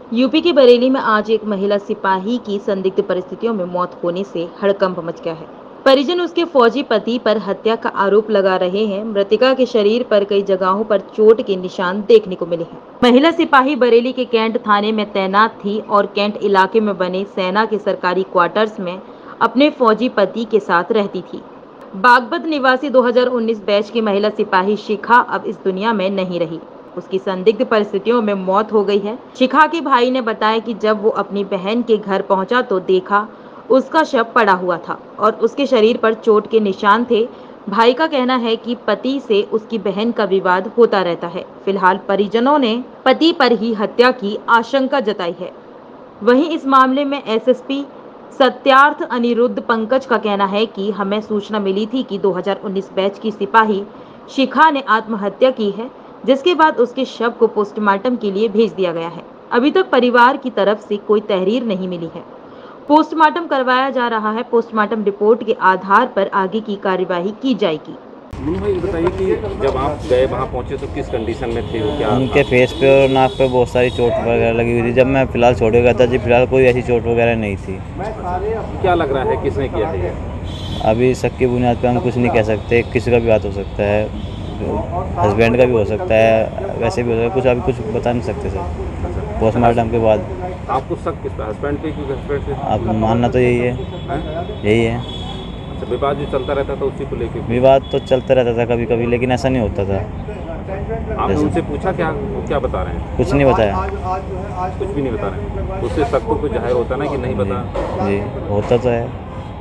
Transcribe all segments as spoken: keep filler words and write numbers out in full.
UP के बरेली में आज एक महिला सिपाही की संदिग्ध परिस्थितियों में मौत होने से हड़कंप मच गया है। परिजन उसके फौजी पति पर हत्या का आरोप लगा रहे हैं। मृतका के शरीर पर कई जगहों पर चोट के निशान देखने को मिले हैं। महिला सिपाही बरेली के कैंट थाने में तैनात थी और कैंट इलाके में बने सेना के सरकारी क्वार्टर्स में अपने फौजी पति के साथ रहती थी। बागपत निवासी दो हज़ार उन्नीस बैच की महिला सिपाही शिखा अब इस दुनिया में नहीं रही। उसकी संदिग्ध परिस्थितियों में मौत हो गई है। शिखा के भाई ने बताया कि जब वो अपनी बहन के घर पहुंचा तो देखा उसका शव पड़ा हुआ था और उसके शरीर पर चोट के निशान थे। भाई का कहना है कि पति से उसकी बहन का विवाद होता रहता है। फिलहाल परिजनों ने पति पर ही हत्या की आशंका जताई है। वहीं इस मामले में एसएसपी सत्यार्थ अनिरुद्ध पंकज का कहना है कि हमें सूचना मिली थी कि दो हज़ार उन्नीस बैच की सिपाही शिखा ने आत्महत्या की है, जिसके बाद उसके शव को पोस्टमार्टम के लिए भेज दिया गया है। अभी तक परिवार की तरफ से कोई तहरीर नहीं मिली है। पोस्टमार्टम करवाया जा रहा है। पोस्टमार्टम रिपोर्ट के आधार पर आगे की कार्यवाही की जाएगी। भाई बताइए कि जब आप गए वहाँ पहुँचे तो किस कंडीशन में थे वो? क्या उनके फेस पे और नाक पे बहुत सारी चोट वगैरह लगी हुई थी। जब मैं फिलहाल छोड़े गया था जी, फिलहाल कोई ऐसी चोट वगैरह नहीं थी। क्या लग रहा है किसने किया है? अभी शक की बुनियाद पे हम कुछ नहीं कह सकते। किसी का भी बात हो सकता है, हस्बैंड का भी हो सकता है, वैसे भी हो सकता है। कुछ अभी कुछ बता नहीं सकते सर। पोस्टमार्टम के बाद आपको शक किस पे? हस्बैंड पे? क्योंकि हस्बैंड पे अब मानना तो यही है, यही है। अच्छा, विवाद भी चलता रहता था उसी को लेकर? विवाद तो चलता रहता था कभी कभी, लेकिन ऐसा नहीं होता था। आपने उनसे पूछा क्या, वो क्या बता रहे हैं? कुछ नहीं बताया। कुछ भी नहीं बता रहे हैं। उससे शक तो कुछ जाहिर होता ना कि नहीं बता। जी, होता तो है।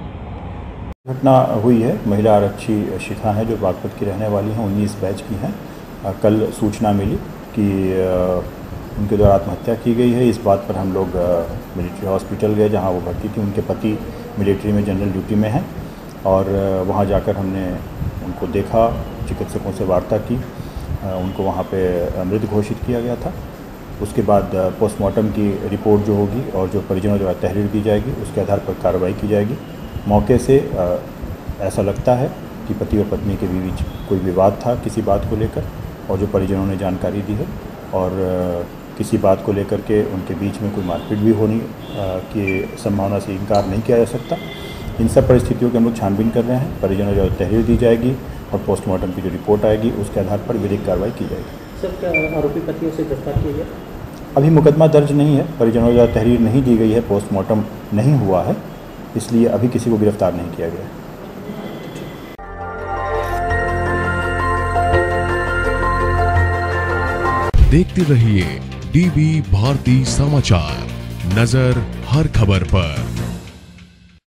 घटना हुई है। महिला आरक्षी शिखा है जो बागपत की रहने वाली हैं, उन्नीस बैच की हैं। कल सूचना मिली कि उनके द्वारा आत्महत्या की गई है। इस बात पर हम लोग मिलिट्री हॉस्पिटल गए जहां वो भर्ती थी। उनके पति मिलिट्री में जनरल ड्यूटी में हैं और वहां जाकर हमने उनको देखा, चिकित्सकों से वार्ता की। उनको वहां पे मृत घोषित किया गया था। उसके बाद पोस्टमार्टम की रिपोर्ट जो होगी और जो परिजनों द्वारा तहरीर दी जाएगी उसके आधार पर कार्रवाई की जाएगी। मौके से ऐसा लगता है कि पति और पत्नी के बीच कोई विवाद था किसी बात को लेकर, और जो परिजनों ने जानकारी दी है और किसी बात को लेकर के उनके बीच में कोई मारपीट भी होने की संभावना से इनकार नहीं किया जा सकता। इन सब परिस्थितियों की हम लोग छानबीन कर रहे हैं। परिजनों जो तहरीर दी जाएगी और पोस्टमार्टम की जो रिपोर्ट आएगी उसके आधार पर विधिक कार्रवाई की जाएगी। सर, क्या आरोपी पतियों से गिरफ्तार किया गया? अभी मुकदमा दर्ज नहीं है। परिजनों द्वारा तहरीर नहीं दी गई है, पोस्टमार्टम नहीं हुआ है, इसलिए अभी किसी को गिरफ्तार नहीं किया गया है। देखते रहिए डीवी भारती समाचार, नजर हर खबर पर।